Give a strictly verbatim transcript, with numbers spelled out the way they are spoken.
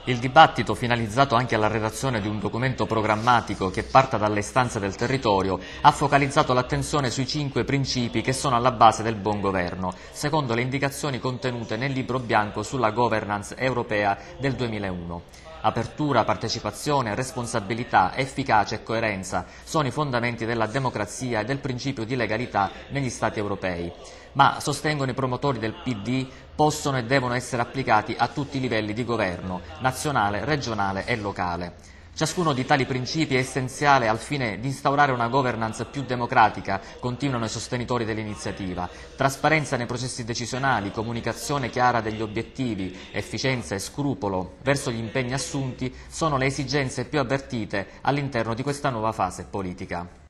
Il dibattito, finalizzato anche alla redazione di un documento programmatico che parta dalle istanze del territorio, ha focalizzato l'attenzione sui cinque principi che sono alla base del buon governo, secondo le indicazioni contenute nel Libro bianco sulla governance europea del duemilauno. Apertura, partecipazione, responsabilità, efficacia e coerenza sono i fondamenti della democrazia e del principio di legalità negli Stati europei, ma, sostengono i promotori del P D, possono e devono essere applicati a tutti i livelli di governo, nazionale, regionale e locale. Ciascuno di tali principi è essenziale al fine di instaurare una governance più democratica, continuano i sostenitori dell'iniziativa. Trasparenza nei processi decisionali, comunicazione chiara degli obiettivi, efficienza e scrupolo verso gli impegni assunti sono le esigenze più avvertite all'interno di questa nuova fase politica.